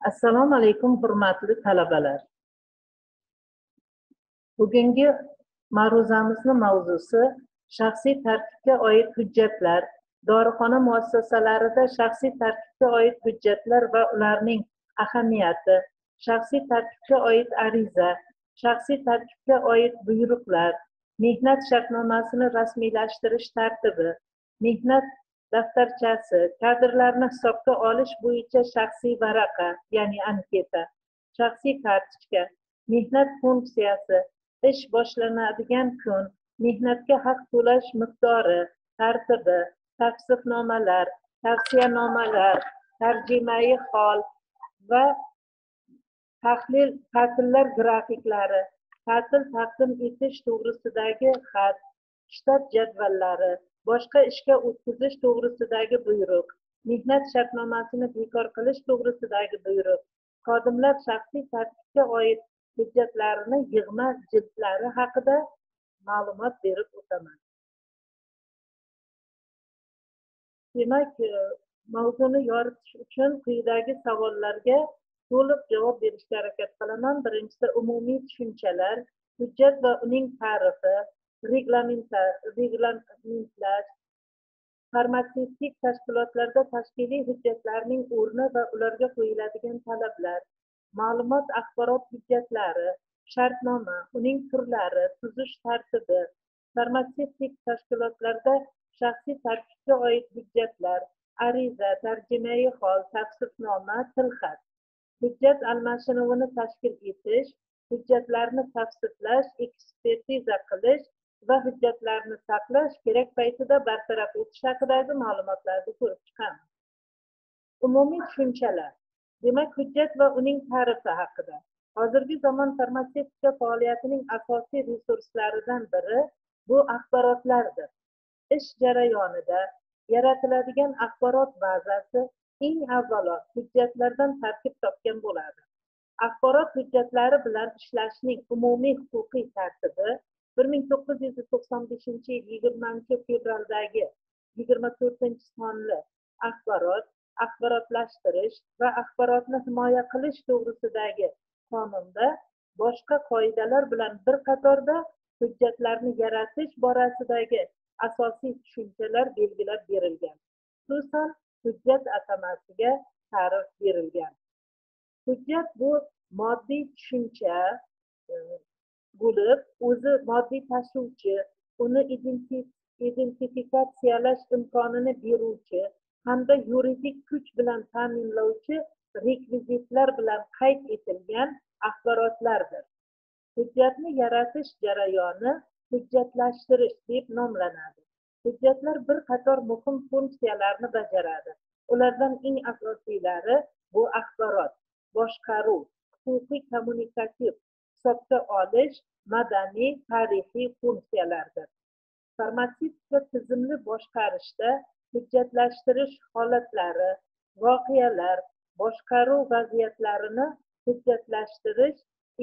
Assalomu alaykum, hurmatli talabalar. Bugungi ma'ruzamizning mavzusi shaxsiy tarkibga oid hujjatlar, dorixona muassasalarida shaxsiy tarkibga oid hujjatlar va ularning ahamiyati, shaxsiy tarkibga oid ariza, shaxsiy tarkibga oid buyruqlar, mehnat shartnomasini rasmiylashtirish tartibi, mehnat daftarchasi, kadrlarni hisobga olish bo'yicha shaxsiy varaqa, ya'ni anketa, shaxsiy kartochka, mehnat funksiyasi, ish boshlanadigan kun, mehnatga haq to'lash miqdori, tartibi, tavsifnomalar, tavsiyanomalar, tarjimai hol va ta'tillar grafiklari, ta'til taqdim etish to'g'risidagi xat, shtat jadvallari, boshqa ishga o'tkazish to'g'risidagi buyruq, mehnat shartnomasini bekor qilish to'g'risidagi buyruq, xodimlar shaxsiy tarkibga oid hujjatlarini yig'ma jildlari haqida ma'lumot berib o'taman. Demak, mavzuni yoritish uchun quyidagi savollarga to'liq javob berishga harakat qilaman. Birinchisi, umumiy tushunchalar, hujjat va uning ta'rifi, reglamentlar, farmatsevtik tashkilotlarda tashkiliy hujjatlarning o'rni va ularga qo'yiladigan talablar, ma'lumot axborot hujjatlari, shartnoma, uning turlari, tuzish tartibi, farmatsevtik tashkilotlarda shaxsiy tarkibga oid hujjatlar, ariza, tarjimai hol, tavsifnoma, tilxat, hujjat almashinuvini tashkil etish, hujjatlarni tavsiflash, ekspertiza qilish va hujjatlarni saqlash, kerak paytida bartaraf etish haqidagi ma'lumotlarni ko'rib chiqamiz. Umumiy tushunchalar. Demak, hujjat va uning ta'rifi haqida. Hozirgi zamon farmatsevtika faoliyatining asosiy resurslaridan biri bu axborotlardir. Ish jarayonida yaratiladigan axborot bazasi eng avvalo hujjatlardan tarkib topgan bo'ladi. Axborot hujjatlari bilan ishlashning umumiy huquqiy tartibi 1995 yil 20 fevraldagi 24 sonli axborotlashtirish va axborotni himoya qilish to'g'risidagi qonunda boshqa qoidalar bilan bir qatorda hujjatlarni yaratish borasidagi asosiy tushunchalar belgilab berilgan. Xususan, hujjat atamasiga ta'rif berilgan. Hujjat bu moddiy tushuncha bo'lib, o'zi moddiy tashuvchi, uni identifikatsiyalash imkonini beruvchi hamda yuridik kuch bilan ta'minlovchi rekvizitlar bilan qayd etilgan axborotlardir. Hujjatni yaratish jarayoni hujjatlashtirish deb nomlanadi. Hujjatlar bir qator muhim funksiyalarni bajaradi. Ulardan eng asosiylari bu axborot, boshqaruv, huquqiy kommunikativ, hisobga olish, madaniy, tarixiy funksiyalardir. Farmatsevtika tizimli boshqarishda hujjatlashtirish holatlari, voqealar, boshqaruv vaziyatlarini hujjatlashtirish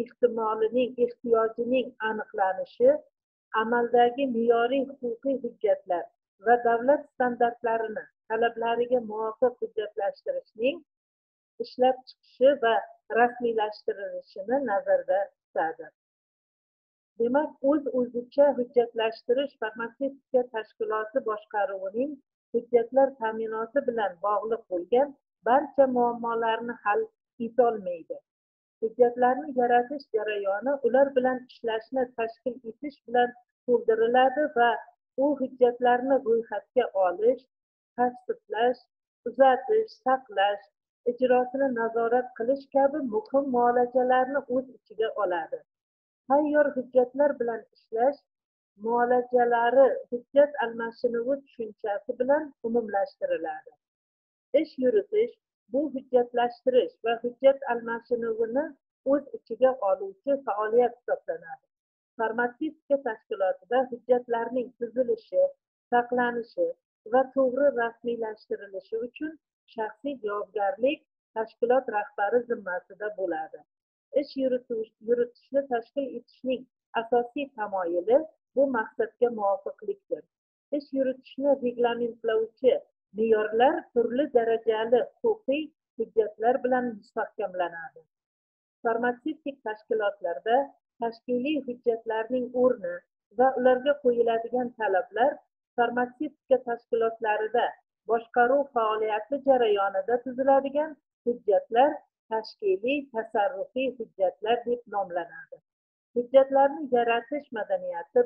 ehtiyojining aniqlanishi, amaldagi me'yoriy huquqiy hujjatlar va davlat standartlarini talablariga muvofiq hujjatlashtirishning ishlab chiqishi va rasmiylashtirilishini nazarda tutadi. Demak, o'z-o'zicha hujjatlashtirish farmatsevtika tashkiloti boshqaruvining hujjatlar ta'minoti bilan bog'liq bo'lgan barcha muammolarni hal etolmaydi. Hujjatlarni yaratish jarayoni ular bilan ishlashni tashkil etish bilan to'ldiriladi va u hujjatlarni ro'yxatga olish, tasdiqlash, uzatish, saqlash, ijrosini nazorat qilish kabi muhim muolajalarni o'z ichiga oladi. Tayyor hujjatlar bilan ishlash muolajalari hujjat almashinuvi tushunchasi bilan umumlashtiriladi. Ish yuritish bu hujjatlashtirish va hujjat almashinuvini o'z ichiga oluvchi faoliyat hisoblanadi. Farmatsevtika tashkilotida hujjatlarning tuzilishi, saqlanishi va to'g'ri rasmiylashtirilishi uchun shaxsiy javobgarlik tashkilot rahbari zimmasida bo'ladi. Ish yuritishni tashkil etishning asosiy tamoyili bu maqsadga muvofiqlikdir. Ish yuritishni reglamentlovchi me'yorlar turli darajali huquqiy hujjatlar bilan mustahkamlanadi. Farmatsevtik tashkilotlarda tashkiliy hujjatlarning o'rni va ularga qo'yiladigan talablar farmatsevtika tashkilotlarida boshqaruv faoliyati jarayonida tuziladigan hujjatlar tashkiliy tasarrufiy hujjatlar deb nomlanadi. Hujjatlarni yaratish madaniyati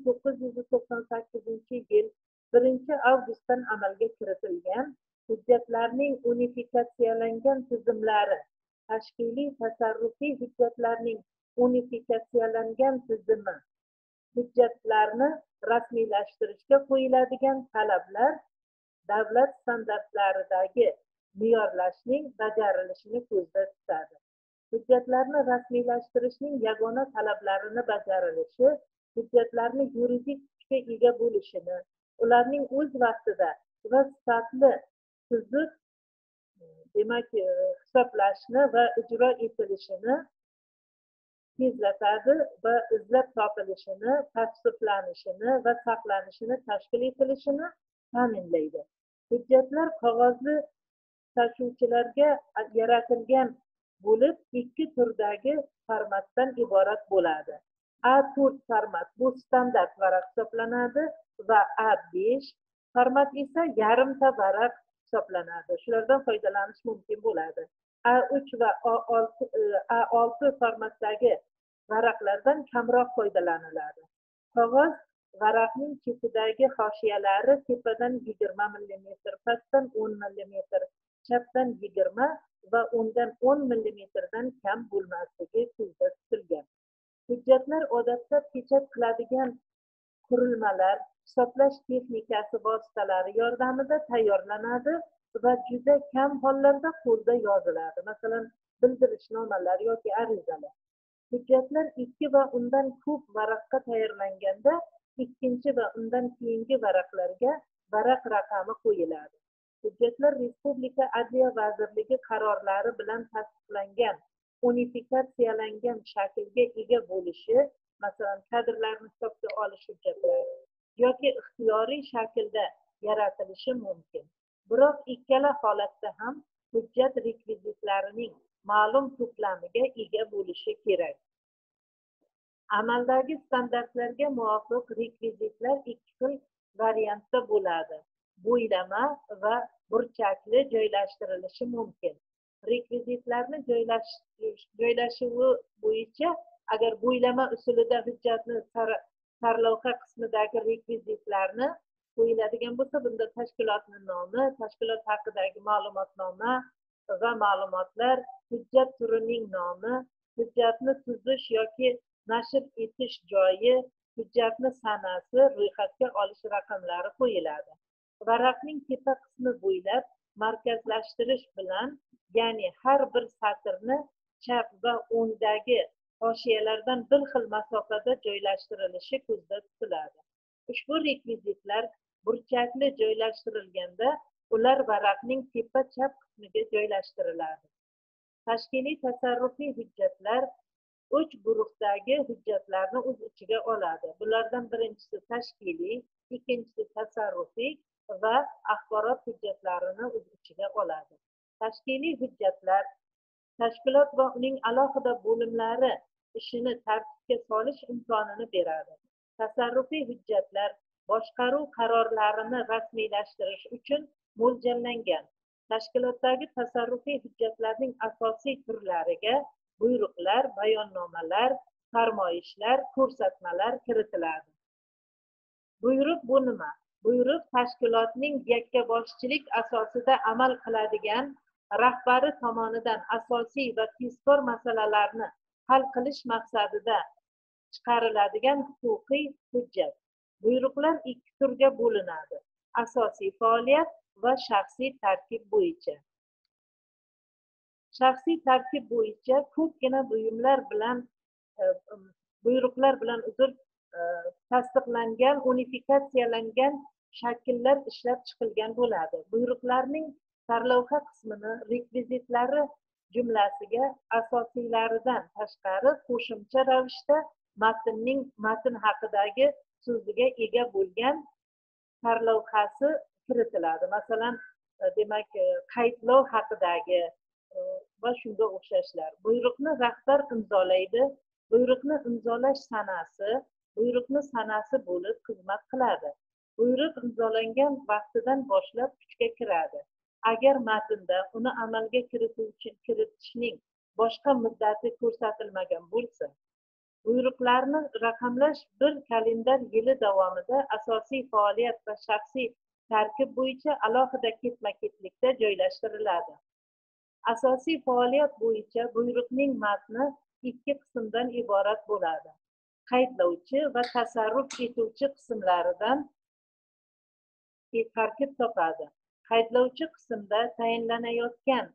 1998-yil 1-avgustdan amalga kiritilgan hujjatlarning unifikatsiyalangan tizimlari, tashkiliy tasarrufiy hujjatlarning unifikatsiyalangan tizimi, hujjatlarni rasmiylashtirishga qo'yiladigan talablar, davlat standartlaridagi me'yorlashning bajarilishini ko'zda tutadi. Hujjatlarni rasmiylashtirishning yagona talablarini bajarilishi, hujjatlarni yuridik kuchga ega bo'lishini, ularning o'z vaqtida va sifatli tuzib, demak, hisoblashni va ijro etilishini tezlatadi va izlab topilishini, tavsiflanishini va saqlanishini tashkil etilishini ta'minlaydi. Hujjatlar qog'ozli tashuvchilarga yaratilgan bo'lib, ikki turdagi formatdan iborat bo'ladi. A4 format bu standart varaq hisoblanadi va A5 format esa yarimta varaq hisoblanadi. Shulardan foydalanish mumkin bo'ladi. A3 va A6 formatdagi varaqlardan kamroq foydalaniladi. Qog'oz varaqning chetidagi hoshiyalari tepadan 20 mm, pastdan 10 mm, chapdan 20 va undan 10 mm-dan kam bo'lmasligi ko'zda tutilgan. Hujjatlar odatda pechat qiladigan qurilmalar, hisoblash texnikasi vositalari yordamida tayyorlanadi va juda kam hollarda qo'lda yoziladi. Masalan, bildirishnomalar yoki arizalar. Hujjatlar 2 va undan ko'p varaqqa tayyorlanganda, ikkinchi va undan keyingi varaqlarga varaq raqami qo'yiladi. Hujjatlar Respublika Adliya vazirligi qarorlari bilan tasdiqlangan, unifikatsiyalangan shaklga ega bo'lishi, masalan, kadrlarni hisobga olish hujjatlari yoki ixtiyoriy shaklda yaratilishi mumkin. Biroq ikkala holatda ham hujjat rekvizitlarining ma'lum to'plamiga ega bo'lishi kerak. Amaldagi standartlarga muvofiq rekvizitlar ikki xil variantda bo'ladi. Bo'ylama va burchakli joylashtirilishi mumkin. Rekvizitlarni joylashuvi bo'yicha, agar bo'ylama usulida hujjatni sarlavha qismidagi rekvizitlarni qo'yiladigan bo'lsa, bunda tashkilotning nomi, tashkilot haqidagi ma'lumotnoma va ma'lumotlar, hujjat turining nomi, hujjatni tuzish yoki nashr etish joyi, hujjatni sanasi, ro'yxatga olish raqamlari qo'yiladi. Varaqning tepa qismi bo'ylab markazlashtirish bilan, ya'ni har bir satrni chap va o'ngdagi hoshiyalardan bir xil masofada joylashtirilishi ko'zda tutiladi. Ushbu rekvizitlar burchakli joylashtirilganda, ular varaqning tepa chap qismiga joylashtiriladi. Tashkiliy tasarrufiy hujjatlar 3 guruhdagi hujjatlarni o'z ichiga oladi. Bulardan birinchisi tashkiliy, ikkinchisi tasarrufiy va axborot hujjatlarini o'z ichiga oladi. Tashkiliy hujjatlar tashkilot va uning alohida bo'limlari ishini tartibga solish imkonini beradi. Tasarrufiy hujjatlar boshqaruv qarorlarini rasmiylashtirish uchun mo'ljallangan. Tashkilotdagi tasarrufiy hujjatlarning asosiy turlariga buyruqlar, bayonnomalar, farmoyishlar, ko'rsatmalar kiritiladi. Buyruq bu nima? Buyruq tashkilotning yakkaboshichilik asosida amal qiladigan rahbari tomonidan asosiy va tezkor masalalarni hal qilish maqsadida chiqariladigan huquqiy hujjat. Buyruqlar ikki turga bo'linadi: asosiy faoliyat va shaxsiy tarkib bo'yicha. Shaxsiy tarkib bo'yicha ko'pgina buyruqlar bilan tasdiqlangan, unifikatsiyalangan shakllar ishlab chiqilgan bo'ladi. Buyruqlarning sarlavha qismini rekvizitlari jumlasiga asosiylaridan tashqari qo'shimcha ravishda matn haqidagi so'ziga ega bo'lgan sarlavhasi kiritiladi. Masalan, demak, qaydlov haqidagi va shunga o'xshashlar. Buyruqni rahbar imzolaydi. Buyruqni imzolash sanasi buyruqni sanasi bo'lib xizmat qiladi. Buyruq imzolangan vaqtidan boshlab kuchga kiradi. Agar matnda uni amalga kiritishning boshqa muddati ko'rsatilmagan bo'lsa, buyruqlarni raqamlash bir kalendar yili davomida asosiy faoliyat va shaxsiy tarkib bo'yicha alohida ketma-ketlikda joylashtiriladi. Asosiy faoliyat bo'yicha buyruqning matni ikki qismdan iborat bo'ladi. Qaydlovchi va tasarruf etuvchi qismlaridan tarkib topadi. Qaydlovchi qismda tayinlanayotgan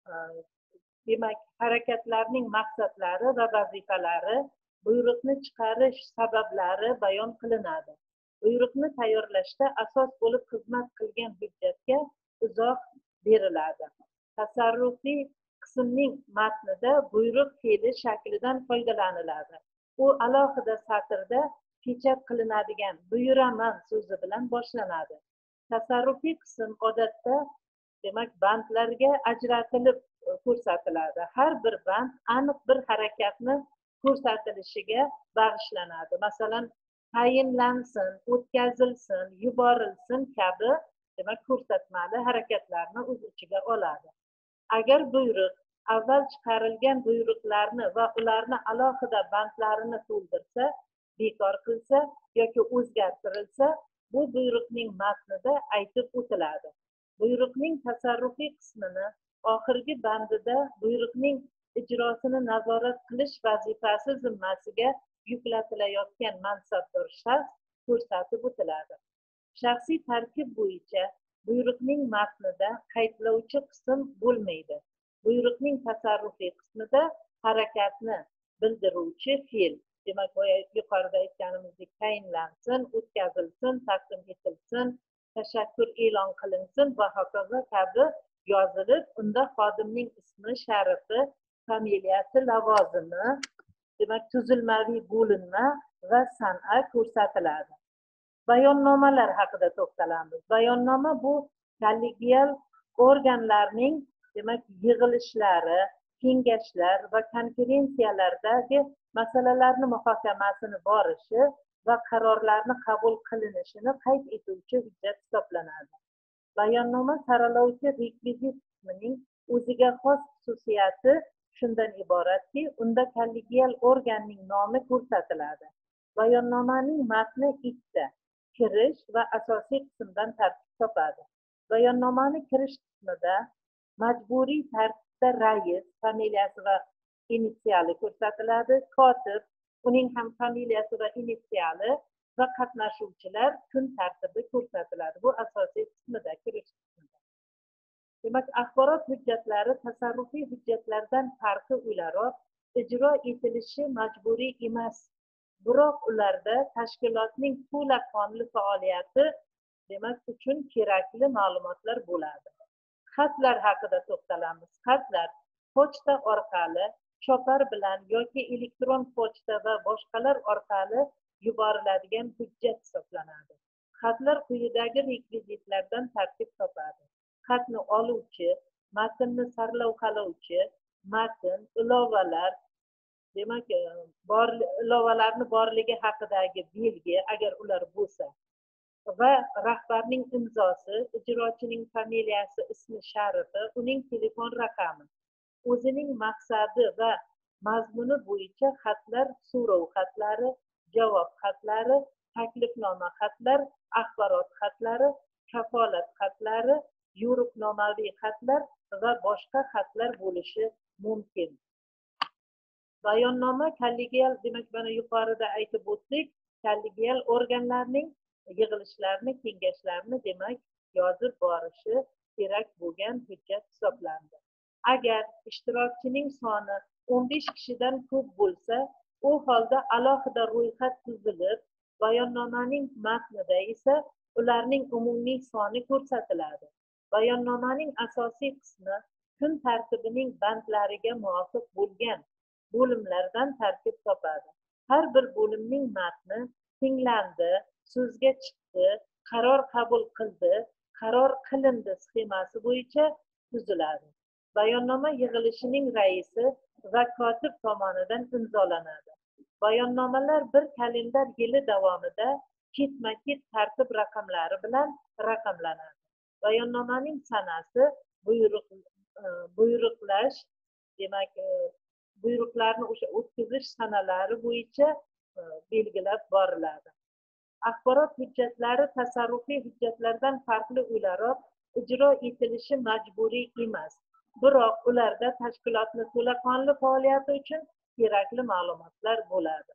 demak harakatlarning maqsadlari va vazifalari, buyruqni chiqarish sabablari bayon qilinadi. Buyruqni tayyorlashda asos bo'lib xizmat qilgan hujjatga izoh beriladi. Tasarrufiy qismning matnida buyruq fe'li shaklidan foydalaniladi. U alohida satrda pechat qilinadigan buyuraman so'zi bilan boshlanadi. Tasarrufiy qism odatda demak bandlarga ajratilib ko'rsatiladi. Har bir band aniq bir harakatni ko'rsatilishiga bag'ishlanadi. Masalan, tayinlansin, o'tkazilsin, yuborilsin kabi demak ko'rsatmali harakatlarni o'z ichiga oladi. Agar buyruq avval chiqarilgan buyruqlarni va ularni alohida bandlarini to'ldirsa, bekor qilsa yoki o'zgartirilsa, bu buyruqning matnida aytib o'tiladi. Buyruqning tasarrufiy qismini oxirgi bandida buyruqning ijrosini nazorat qilish vazifasi zimmasiga yuklatilayotgan mansabdor shaxs ko'rsatib o'tiladi. Shaxsiy tarkib bo'yicha buyruqning matnida qaydlovchi qism bo'lmaydi. Buyruqning tasarrufiy qismida harakatni bildiruvchi fe'l, demak yuqorida aytganimizdek tayinlansin, o'tkazilsin, taqdim etilsin, tashakkur e'lon qilinsin va hokazo kabi yozilib, unda xodimning ismi, sharifi, familiyasi, lavozimi, demak tuzilmaviy bo'linma va san'a ko'rsatiladi. Bayonnomalar haqida to'xtalamiz. Bayonnoma bu kollegial organlarning demak yig'ilishlari, kengashlar va konferensiyalardagi masalalarni muhokamasini borishi va qarorlarni qabul qilinishini qayd etuvchi hujjat hisoblanadi. Bayonnoma saralovchi rekvizit qismining o'ziga xos xususiyati shundan iboratki, unda kollegial organning nomi ko'rsatiladi. Bayonnomaning matni ikkita kirish va asosiy qismdan tarkib topadi. Bayonnomani kirish qismida majburiy tartibda rais familiyasi va initsiali ko'rsatiladi, kotib, uning ham familiyasi va initsiali va qatnashuvchilar kun tartibi ko'rsatiladi. Bu asosiy qismida, kirish qismida. Demak, axborot hujjatlari tasarrufiy hujjatlardan farqi o'laroq ijro etilishi majburiy emas. Biroq ularda tashkilotning to'laqonli faoliyati demak uchun kerakli ma'lumotlar bo'ladi. Xatlar haqida to'xtalamiz. Xatlar pochta orqali, chopar bilan yoki elektron pochta va boshqalar orqali yuboriladigan hujjat hisoblanadi. Xatlar quyidagi rekvizitlardan tarkib topadi. Xatni oluvchi, matnni sarlavhalovchi, matn, ilovalar, demak, ilovalarni borligi haqidagi belgi, agar ular bo'lsa, va rahbarning imzosi, ijrochining familiyasi, ismi, sharifi, uning telefon raqami. O'zining maqsadi va mazmuni bo'yicha xatlar so'rov xatlari, javob xatlari, taklifnoma xatlar, axborot xatlari, kafolat xatlari, yo'riqnomaviy xatlar va boshqa xatlar bo'lishi mumkin. Bayonnoma kollegial, demak, mana yuqorida aytib o'tdik, kollegial organlarning yig'ilishlarini, kengashlarini demak yozib borishi kerak bo'lgan hujjat hisoblandi. Agar ishtirokchining soni 15 kishidan ko'p bo'lsa, u holda alohida ro'yxat tuzilib, bayonnomaning matnida esa ularning umumiy soni ko'rsatiladi. Bayonnomaning asosiy qismi kun tartibining bandlariga muvofiq bo'lgan bo'limlardan tarkib topadi. Har bir bo'limning matni tinglandi, so'zga chiqdi, qaror qabul qildi, qaror qilindi sxemasi bo'yicha tuziladi. Bayonnoma yig'ilishining raisi va kotib tomonidan imzolanadi. Bayonnomalar bir kalendar yili davomida ketma-ket tartib raqamlari bilan raqamlanadi. Bayonnomaning sanasi buyruqlash, demak, buyruqlarni o'sha o'tkazish sanalari bo'yicha belgilab boriladi. Axborot hujjatlari tasarrufiy hujjatlardan farqli o'laroq ijro etilishi majburiy emas. Biroq ularda tashkilotni to'laqonli faoliyati uchun kerakli ma'lumotlar bo'ladi.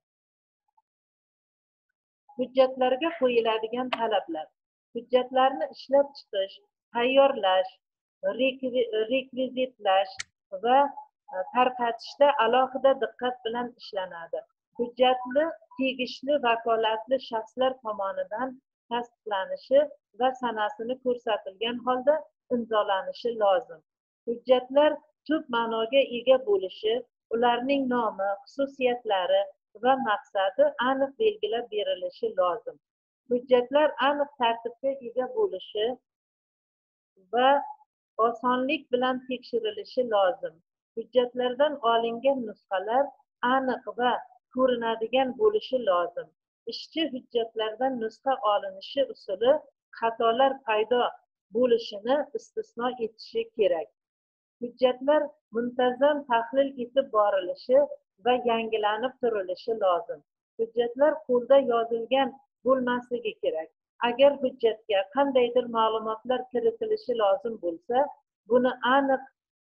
Hujjatlarga qo'yiladigan talablar. Hujjatlarni ishlab chiqish, tayyorlash, rekvizitlash va tarqatishda alohida diqqat bilan ishlanadi. Hujjatli tegishli vakolatli shaxslar tomonidan tasdiqlanishi va sanasini ko'rsatilgan holda imzolanishi lozim. Hujjatlar tub ma'noga ega bo'lishi, ularning nomi, xususiyatlari va maqsadi aniq belgilab berilishi lozim. Hujjatlar aniq tartibga ega bo'lishi va osonlik bilan tekshirilishi lozim. Hujjatlardan olingan nusxalar aniq va ko'rinadigan bo'lishi lozim. Ishchi hujjatlardan nusxa olinishi usuli xatolar paydo bo'lishini istisno etishi kerak. Hujjatlar muntazam tahlil etib borilishi va yangilanib turilishi lozim. Hujjatlar qo'lda yozilgan bo'lmasligi kerak. Agar hujjatga qandaydir ma'lumotlar kiritilishi lozim bo'lsa, buni aniq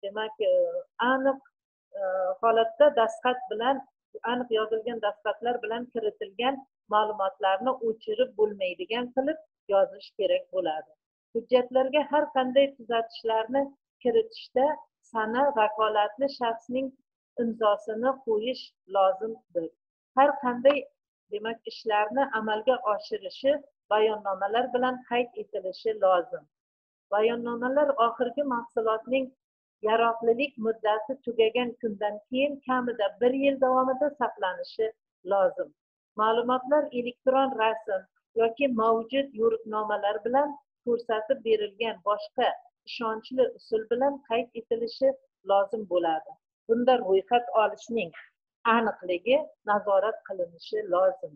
holatda dastxat bilan, aniq yozilgan dastxatlar bilan kiritilgan ma'lumotlarni o'chirib bo'lmaydigan qilib yozish kerak bo'ladi. Hujjatlarga har qanday tuzatishlarni kiritishda sana vakolatli shaxsning imzosini qo'yish lozimdir. Har qanday ishlarni amalga oshirishi bayonnomalar bilan qayd etilishi lozim. Bayonnomalar oxirgi mahsulotning yaroqlilik muddati tugagan kundan keyin kamida 1 yil davomida saqlanishi lozim. Ma'lumotlar elektron rasm yoki mavjud yo'riqnomalar bilan ko'rsatib berilgan boshqa ishonchli usul bilan qayd etilishi lozim bo'ladi. Bunda ro'yxat olishning aniqligi nazorat qilinishi lozim.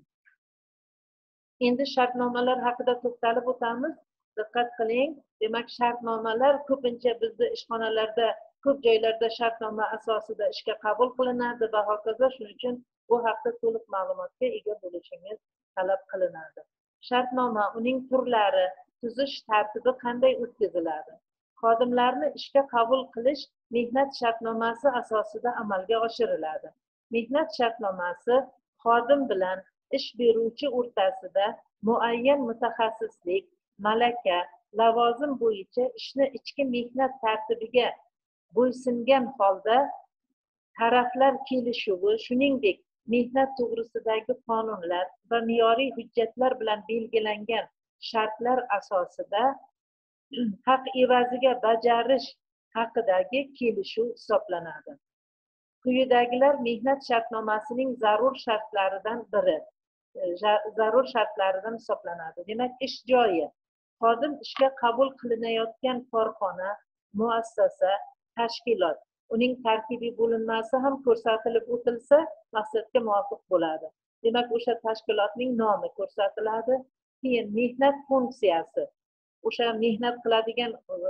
Endi shartnomalar haqida to'xtalib o'tamiz. Diqqat qiling. Demak, shartnomalar ko'pincha bizda ishxonalarda, ko'p joylarda shartnoma asosida ishga qabul qilinadi va hokazo. Shuning uchun bu haqda to'liq ma'lumotga ega bo'lishingiz talab qilinadi. Shartnoma, uning turlari, tuzish tartibi qanday o'tkaziladi? Xodimlarni ishga qabul qilish mehnat shartnomasi asosida amalga oshiriladi. Mehnat shartnomasi xodim bilan ish beruvchi o'rtasida muayyan mutaxassislik, malaka, lavozim bo'yicha ishni ichki mehnat tartibiga bo'ysungan holda taraflar kelishuvi, shuningdek mehnat to'g'risidagi qonunlar va me'yoriy hujjatlar bilan belgilangan shartlar asosida haq evaziga bajarish haqidagi kelishuv hisoblanadi. Quyidagilar mehnat shartnomasining zarur shartlaridan biri, zarur shartlaridan hisoblanadi. Demak, ish joyi. Xodim ishga qabul qilinayotgan korxona, muassasa, tashkilot, uning tarkibiy bo'linmasi ham ko'rsatilib o'tilsa, maqsadga muvofiq bo'ladi. Demak, o'sha tashkilotning nomi ko'rsatiladi. Keyin mehnat funksiyasi. O'sha mehnat qiladigan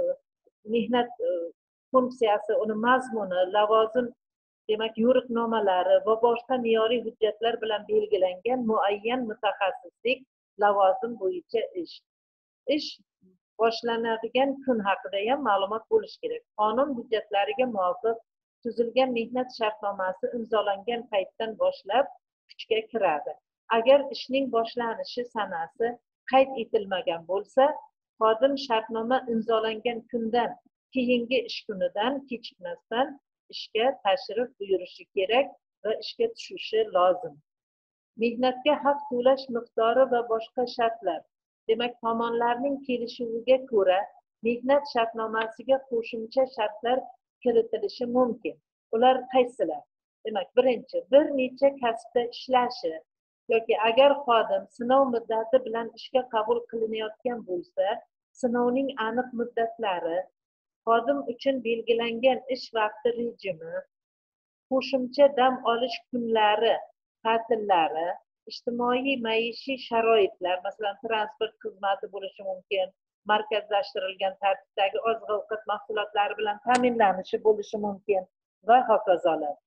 mehnat funksiyasi, uni mazmuni, lavozim, demak, yo'riqnomalari va boshqa me'yoriy hujjatlar bilan belgilangan muayyan mutaxassislik, lavozim bo'yicha ish. Ish boshlanadigan kun haqida ham ma'lumot bo'lishi kerak. Qonun hujjatlariga muvofiq tuzilgan mehnat shartnomasi imzolangan paytdan boshlab kuchga kiradi. Agar ishning boshlanishi sanasi qayd etilmagan bo'lsa, xodim shartnoma imzolangan kundan keyingi ish kunidan kechikmasdan ishga tashrif buyurishi kerak va ishga tushishi lozim. Mehnatga haq to'lash miqdori va boshqa shartlar. Demak, tomonlarning kelishuviga ko'ra mehnat shartnomasiga qo'shimcha shartlar kiritilishi mumkin. Ular qaysilar? Demak, birinchi, bir necha kasbda ishlashi yoki agar xodim sinov muddati bilan ishga qabul qilinayotgan bo'lsa, sinovning aniq muddatlari, xodim uchun belgilangan ish vaqti rejimi, qo'shimcha dam olish kunlari, ta'tillari, ijtimoiy maishiy sharoitlar, masalan, transport xizmati bo'lishi mumkin, markazlashtirilgan tartibdagi oziq-ovqat mahsulotlari bilan ta'minlanishi bo'lishi mumkin va hokazolar.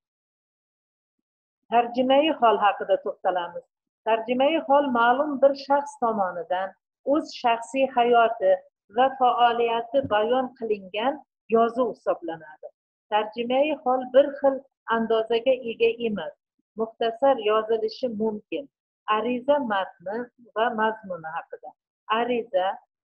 Tarjimai hol haqida to'xtalamiz. Tarjimai hol ma'lum bir shaxs tomonidan o'z shaxsiy hayoti va faoliyati bayon qilingan yozuv hisoblanadi. Tarjimai hol bir xil andozaga ega emas, muxtasar yozilishi mumkin. Ariza matni va mazmuni haqida. Ariza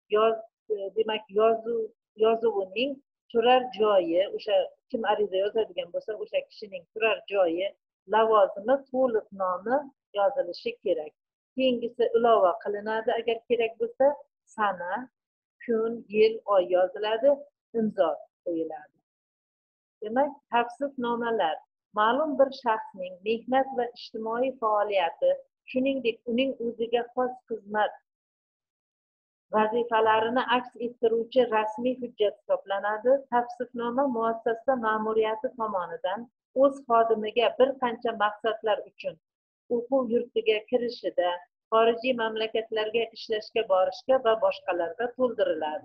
demak yozuvining turar joyi, o'sha kim ariza yozadigan bo'lsa, o'sha kishining turar joyi, lavozimi, to'liq nomi yozilishi kerak. Keyingisi ilova qilinadi, agar kerak bo'lsa, sana, kun, yil, oy yoziladi, imzo qo'yiladi. Demak, tavsifnomalar ma'lum bir shaxsning mehnat va ijtimoiy faoliyati, shuningdek uning o'ziga xos xizmat vazifalarini aks ettiruvchi rasmiy hujjat hisoblanadi. Tavsifnoma muassasa ma'muriyati tomonidan o'z xodimiga bir qancha maqsadlar uchun o'quv yurtiga kirishida, xorijiy mamlakatlarga ishlashga borishga va boshqalarga to'ldiriladi.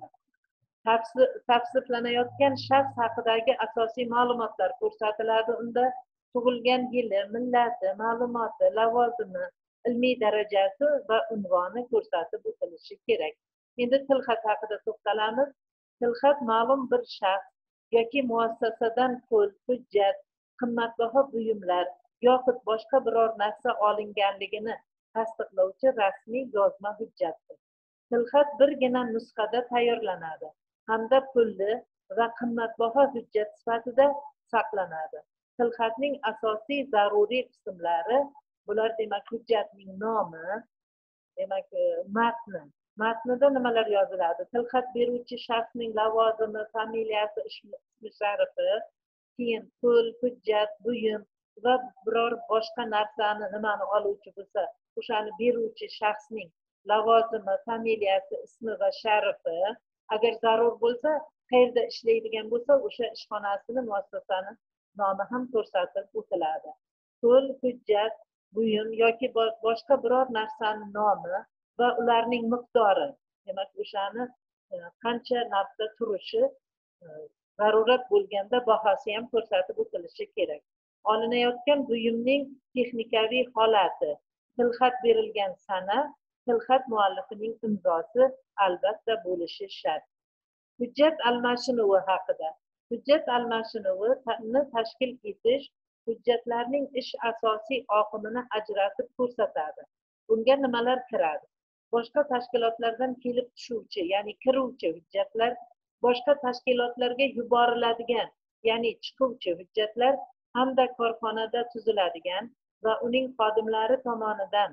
Tavsiflanayotgan shaxs haqidagi asosiy ma'lumotlar ko'rsatiladi. Unda tug'ilgan yili, millati, ma'lumoti, lavozimi, ilmiy darajasi va unvoni ko'rsatib o'tilishi kerak. Endi tilxat haqida to'xtalamiz. Tilxat ma'lum bir shaxs yoki muassasadan pul, hujjat, qimmatbaho buyumlar yoxud boshqa biror narsa olinganligini tasdiqlovchi rasmiy yozma hujjatdir. Tilxat birgina nusxada tayyorlanadi hamda pulli va qimmatbaho hujjat sifatida saqlanadi. Tilxatning asosiy zaruriy qismlari bular, demak, hujjatning nomi, demak, matni. Matnida nimalar yoziladi? Tilxat beruvchi shaxsning lavozimi, familiyasi, ismi sharifi, keyin pul, hujjat, buyum va biror boshqa narsani nimani oluvchi bo'lsa, o'shani beruvchi shaxsning lavozimi, familiyasi, ismi va sharifi, agar zarur bo'lsa, qayerda ishlaydigan bo'lsa, o'sha ishxonasini, muassasani nomi ham ko'rsatib o'tiladi. Pul, hujjat, buyum yoki boshqa biror narsani nomi va ularning miqdori, demak, o'shani qancha narxda turishi, zarurat bo'lganda bahosi ham ko'rsatib o'tilishi kerak. Olinayotgan buyumning texnikaviy holati, tilxat berilgan sana, tilxat muallifining imzosi albatta bo'lishi shart. Hujjat almashinuvi haqida. Hujjat almashinuvini tashkil etish hujjatlarning ish asosiy oqimini ajratib ko'rsatadi. Bunga nimalar kiradi? Boshqa tashkilotlardan kelib tushuvchi, ya'ni kiruvchi hujjatlar, boshqa tashkilotlarga yuboriladigan, ya'ni chiquvchi hujjatlar hamda korxonada tuziladigan va uning xodimlari tomonidan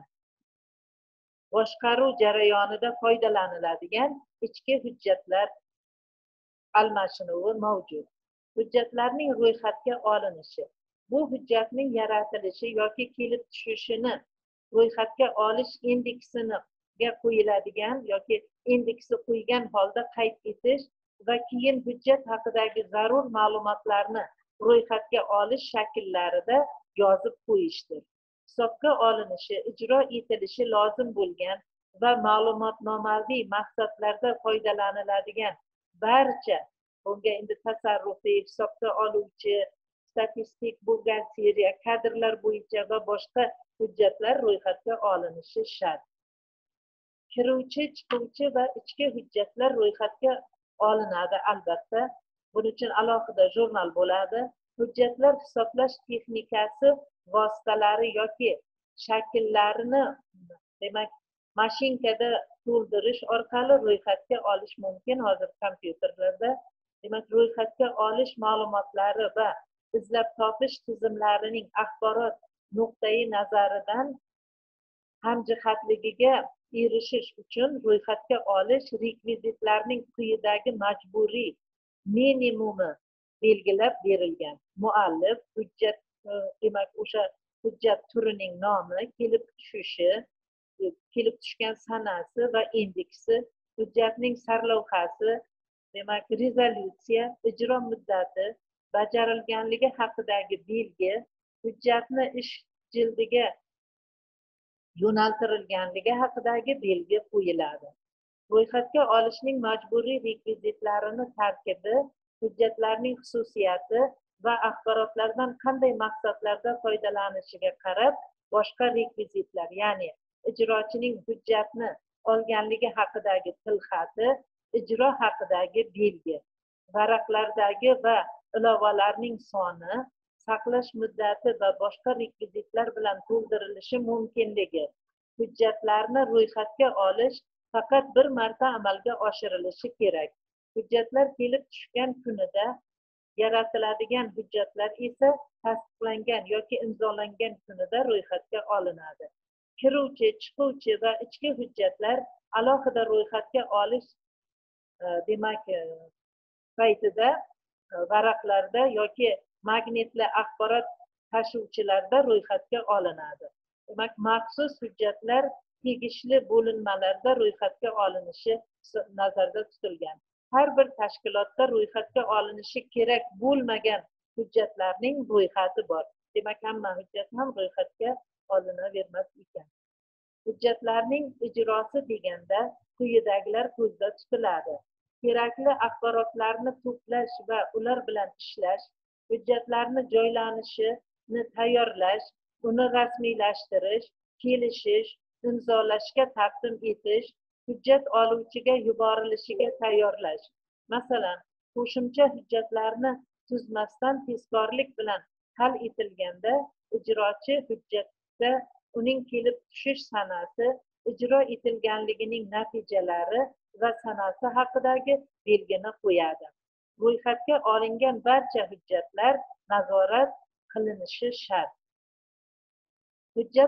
boshqaruv jarayonida foydalaniladigan ichki hujjatlar almashinuvi mavjud. Hujjatlarning ro'yxatga olinishi. Bu hujjatning yaratilishi yoki kelib tushishini ro'yxatga olish indeksiga qo'yiladigan yoki indeksi qo'ygan holda qayd etish va keyin hujjat haqidagi zarur ma'lumotlarni ro'yxatga olish shakllarida yozib qo'yishdir. Hisobga olinishi, ijro etilishi lozim bo'lgan va ma'lumotnomaviy maqsadlarda foydalaniladigan barcha, bunga endi tasarrufiy, hisobga oluvchi, statistik, buxgalteriya, kadrlar bo'yicha va boshqa hujjatlar ro'yxatga olinishi shart. Kiruvchi, chiquvchi va ichki hujjatlar ro'yxatga olinadi albatta. Buning uchun alohida jurnal bo'ladi. Hujjatlar hisoblash texnikasi vositalari yoki shakllarini, demak, mashinkada to'ldirish orqali ro'yxatga olish mumkin hozir kompyuterlarda. Demak, ro'yxatga olish ma'lumotlari va izlab topish tizimlarining axborot nuqtai nazaridan hamjihatligiga erishish uchun ro'yxatga olish rekvizitlarning quyidagi majburiy minimumi belgilab berilgan. Muallif, hujjat, demak, o'sha hujjat turining nomi, kelib tushishi, kelib tushgan sanasi va indeksi, hujjatning sarlavhasi, demak rezolyutsiya, ijro muddati, bajarilganligi haqidagi belgi, hujjatni ish jildiga yo'naltirilganligi haqidagi belgi qo'yiladi. Ro'yxatga olishning majburiy rekvizitlarini tarkibi, hujjatlarning xususiyati va axborotlardan qanday maqsadlarda foydalanishiga qarab boshqa rekvizitlar, ya'ni ijrochining hujjatni olganligi haqidagi tilxati, ijro haqidagi belgi, varaqlardagi va ilovalarning soni, saqlash muddati va boshqa rekvizitlar bilan to'ldirilishi mumkinligi. Hujjatlarni ro'yxatga olish faqat bir marta amalga oshirilishi kerak. Hujjatlar kelib tushgan kunida yaratiladigan hujjatlar esa tasdiqlangan yoki imzolangan kunida ro'yxatga olinadi. Kiruvchi, chiquvchi va ichki hujjatlar alohida ro'yxatga olish demak paytida varaqlarda yoki magnitli axborot tashuvchilarda ro'yxatga olinadi. Demak, maxsus hujjatlar tegishli bo'linmalarda ro'yxatga olinishi nazarda tutilgan. Har bir tashkilotda ro'yxatga olinishi kerak bo'lmagan hujjatlarning ro'yxati bor. Demak, hamma hujjat ham ro'yxatga olinavermas ekan. Hujjatlarning ijrosi deganda quyidagilar ko'zda tutiladi. Kerakli axborotlarni to'plash va ular bilan ishlash, hujjatlarni joylanishini tayyorlash, uni rasmiylashtirish, kelishish, imzolashga taqdim etish, hujjat oluvchiga yuborilishiga tayyorlash. Masalan, qo'shimcha hujjatlarni tuzmasdan tezkorlik bilan hal etilganda, ijrochi hujjatda uning kelib tushish sanasi, ijro etilganligining natijalari va sanasi haqidagi belgini qo'yadi. Ro'yxatga olingan barcha hujjatlar nazorat qilinishi shart. Hujjat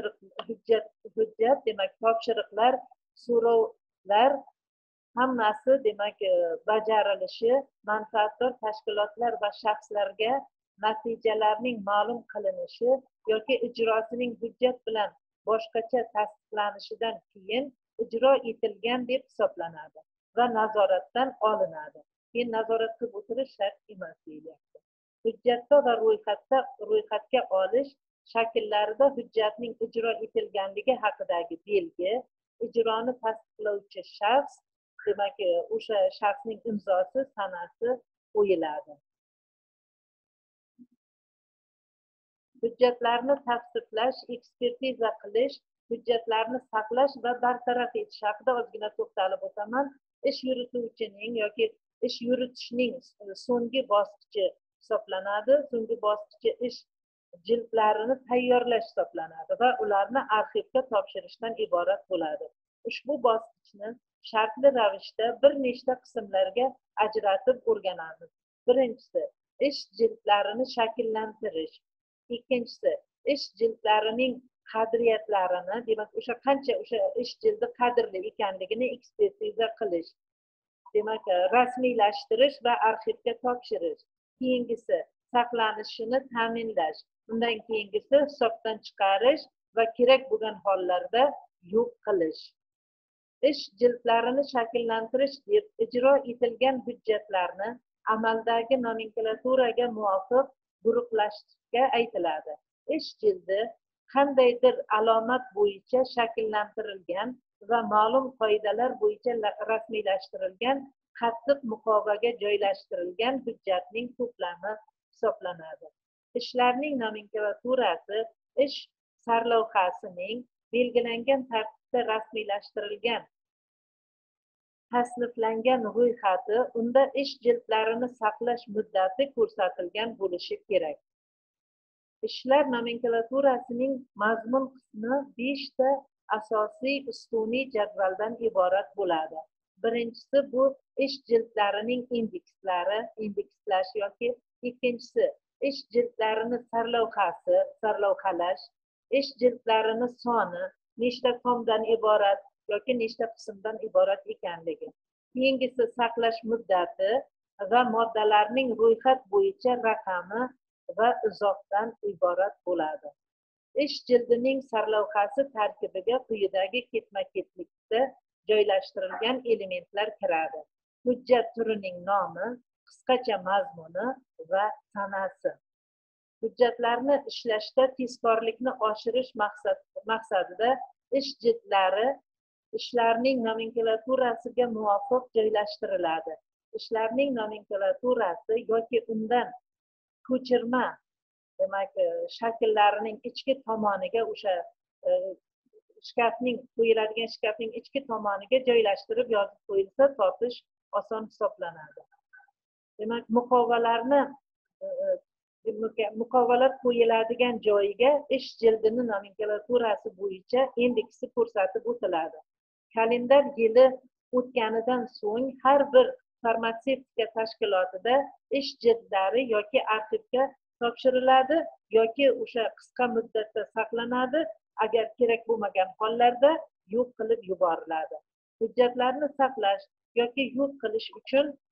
demak topshiriqlar, so'rovlar hammasi demak bajarilishi, manfaatdor tashkilotlar va shaxslarga natijalarning ma'lum qilinishi yoki ijrosining hujjat bilan boshqacha tasdiqlanishidan keyin ijro etilgan deb hisoblanadi va nazoratdan olinadi. Keyin nazorat qilib o'tirish shart emas deyilyapti. Hujjatda va ro'yxatga olish shakllarida hujjatning ijro etilganligi haqidagi belgi, ijroni tasdiqlovchi shaxs, demak o'sha shaxsning imzosi, sanasi qo'yiladi. Hujjatlarni tavsiflash, ekspertiza qilish, hujjatlarni saqlash va bartaraf etish haqida ozgina to'xtalib o'taman. Ish yurituvchining yoki ish yuritishning so'nggi bosqichi hisoblanadi. So'nggi bosqichi ish jildlarini tayyorlash hisoblanadi va ularni arxivga topshirishdan iborat bo'ladi. Ushbu bosqichni shartli ravishda bir nechta qismlarga ajratib o'rganamiz. Birinchisi, ish jildlarini shakllantirish. Ikkinchisi, ish jildlarining qadriyatlarini, demak o'sha qancha o'sha ish jildi qadrli ekanligini ekspertiza qilish. Demak, rasmiylashtirish va arxivga topshirish. Keyingisi, saqlanishini ta'minlash. Undan keyingisi, hisobdan chiqarish va kerak bo'lgan hollarda yo'q qilish. Ish jildlarini shakllantirish deb ijro etilgan hujjatlarni amaldagi nomenklaturaga muvofiq guruhlashga aytiladi. Ish jildi qandaydir alomat bo'yicha shakllantirilgan va ma'lum qoidalar bo'yicha rasmiylashtirilgan qattiq muqovaga joylashtirilgan hujjatning to'plami hisoblanadi. Ishlarning nomenklaturasi ish sarlavhasining belgilangan tartibda rasmiylashtirilgan tasniflangan ro'yxati, unda ish jildlarini saqlash muddati ko'rsatilgan bo'lishi kerak. Ishlar nomenklaturasining mazmun qismi 5 ta asosiy ustuniy jadvaldan iborat bo'ladi. Birinchisi bu ish jildlarining indekslash yoki ikkinchisi ish jildlarini sarlavhalash, ish jildlarini soni, nechta tomdan iborat yoki nechta qismdan iborat ekanligi. Keyingisi saqlash muddati va moddalarning ro'yxat bo'yicha raqami va izohdan iborat bo'ladi. Ish jildining sarlavhasi tarkibiga quyidagi ketma-ketlikda joylashtirilgan elementlar kiradi. hujjat turining nomi, qisqacha mazmuni va sanasi. Hujjatlarni ishlashda tezkorlikni oshirish maqsadida ish jildlari ishlarning nomenklaturasiga muvofiq joylashtiriladi. Ishlarning nomenklaturasi yoki undan ko'chirma, demak, shakllarining ichki tomoniga o'sha qo'yiladigan shkafning ichki tomoniga joylashtirib yozib qo'yilsa, topish oson hisoblanadi. Demak, muqovalar qo'yiladigan joyiga ish jildini nomenklaturasi bo'yicha indeksi ko'rsatib o'tiladi. Kalendar yili o'tganidan so'ng har bir farmatsevtika tashkilotida ish jildlari yoki arxivga topshiriladi yoki o'sha qisqa muddatda saqlanadi, agar kerak bo'lmagan hollarda yo'q qilib yuboriladi. Hujjatlarni saqlash yoki yo'q qilish uchun